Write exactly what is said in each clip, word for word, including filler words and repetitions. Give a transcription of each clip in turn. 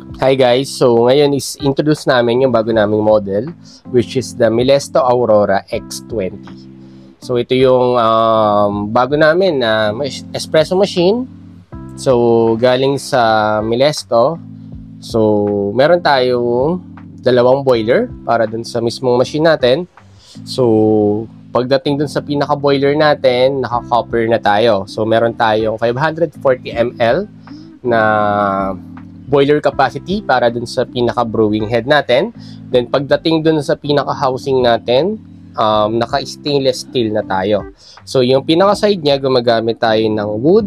Hi guys, so ngayon is introduce namin yung bago naming model, which is the Milesto Aurora X twenty. So ito yung um, bago namin na uh, espresso machine. So galing sa Milesto. So meron tayong dalawang boiler para dun sa mismong machine natin. So pagdating dun sa pinaka boiler natin, naka-copper na tayo. So meron tayong five hundred forty milliliters na boiler capacity para dun sa pinaka brewing head natin. Then pagdating dun sa pinaka housing natin, um, naka stainless steel na tayo. So yung pinaka side niya, gumagamit tayo ng wood.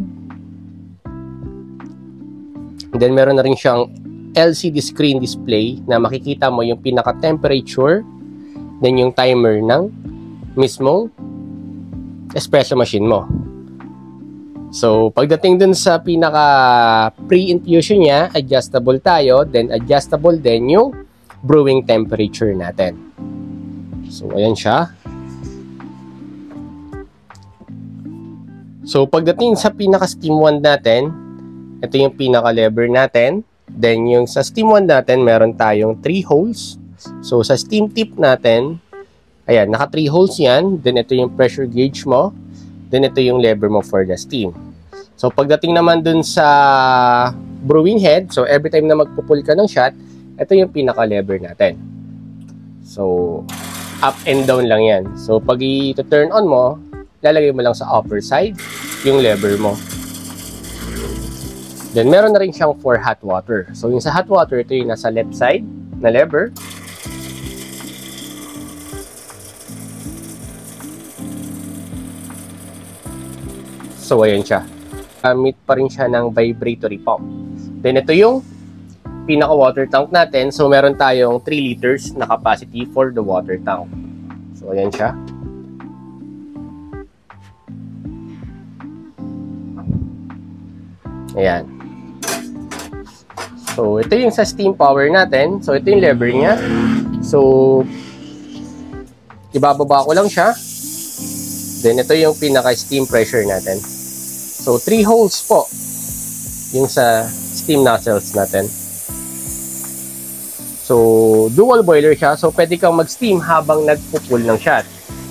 Then meron na rin siyang L C D screen display na makikita mo yung pinaka temperature, then yung timer ng mismong espresso machine mo. So, pagdating dun sa pinaka pre-infusion niya, adjustable tayo, then adjustable din yung brewing temperature natin. So, ayan siya. So, pagdating sa pinaka steam wand natin, ito yung pinaka lever natin. Then, yung sa steam wand natin, meron tayong three holes. So, sa steam tip natin, ayan, naka three holes yan. Then, ito yung pressure gauge mo. Then, ito yung lever mo for the steam. So, pagdating naman dun sa brewing head, so every time na magpupul ka ng shot, ito yung pinaka-lever natin. So, up and down lang yan. So, pag i-turn on mo, lalagay mo lang sa upper side yung lever mo. Then, meron na rin siyang for hot water. So, yung sa hot water, ito yung nasa left side na lever. So, ayan siya. Gamit pa rin siya ng vibratory pump. Then, ito yung pinaka-water tank natin. So, meron tayong three liters na capacity for the water tank. So, ayan siya. Ayan. So, ito yung sa steam power natin. So, ito yung lever niya. So, ibababa ko lang siya. Then, ito yung pinaka-steam pressure natin. So, three holes po yung sa steam nozzles natin. So, dual boiler siya. So, pwede kang mag-steam habang nagpupul ng shot.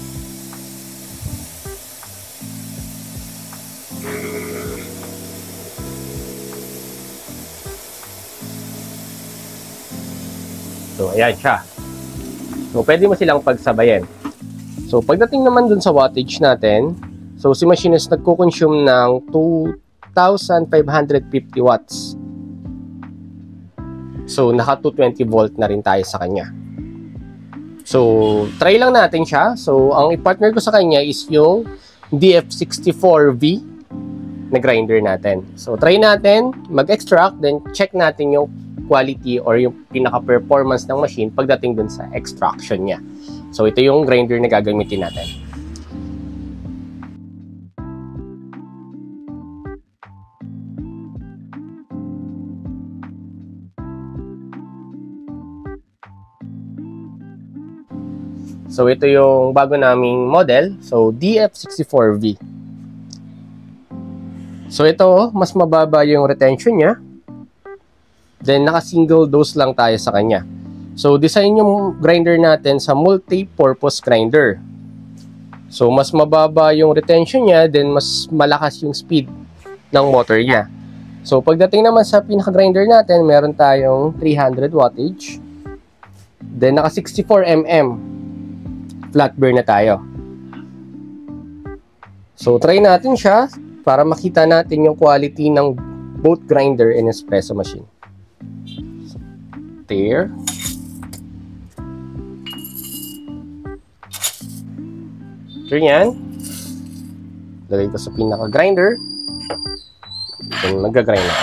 So, ayan siya. So, pwede mo silang pagsabayan. So, pagdating naman dun sa wattage natin, so, si machinist nagko-consume ng two thousand five hundred fifty watts. So, naka two twenty volt na rin tayo sa kanya. So, try lang natin siya. So, ang i-partner ko sa kanya is yung D F sixty-four V na grinder natin. So, try natin, mag-extract, then check natin yung quality or yung pinaka-performance ng machine pagdating dun sa extraction niya. So, ito yung grinder na gagamitin natin. So, ito yung bago naming model. So, D F sixty-four V. So, ito, mas mababa yung retention niya. Then, naka-single dose lang tayo sa kanya. So, design yung grinder natin sa multi-purpose grinder. So, mas mababa yung retention niya, then mas malakas yung speed ng motor niya. So, pagdating naman sa pinaka-grinder natin, meron tayong three hundred wattage. Then, naka sixty-four millimeter flat burn na tayo. So, try natin siya para makita natin yung quality ng both grinder and espresso machine. So, there. Turn yan. Lagay ko sa pinaka-grinder. Then, mag-grind ako.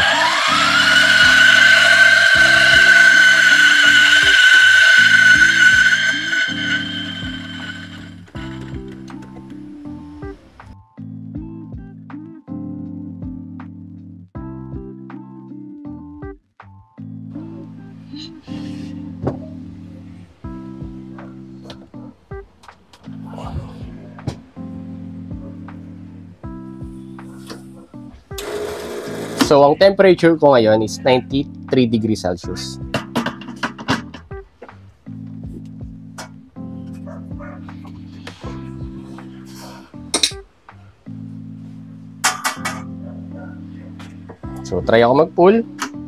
So, ang temperature ko ngayon is ninety three degrees Celsius. So, try ako mag-pull.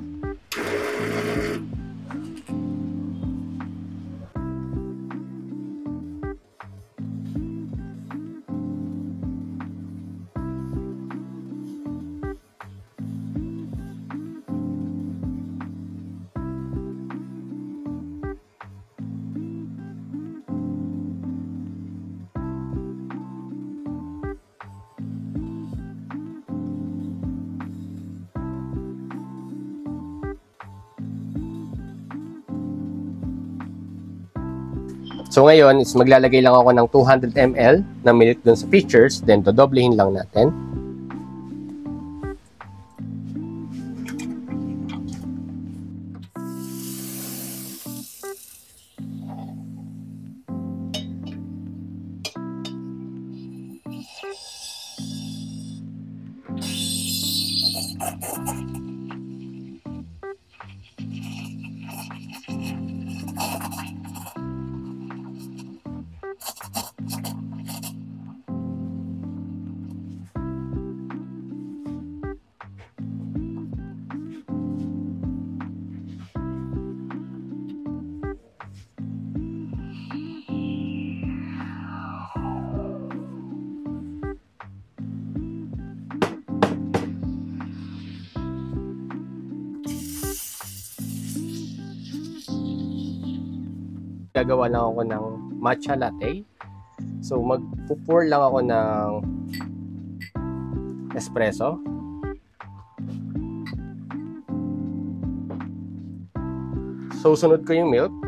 So ngayon is maglalagay lang ako ng two hundred milliliters na milk dun sa pitchers, then dodoblehin lang natin. Gagawa lang ako ng matcha latte. So magpo-pour lang ako ng espresso. So sunod ko yung milk.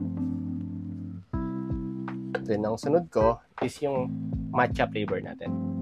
Then ang sunod ko is yung matcha flavor natin.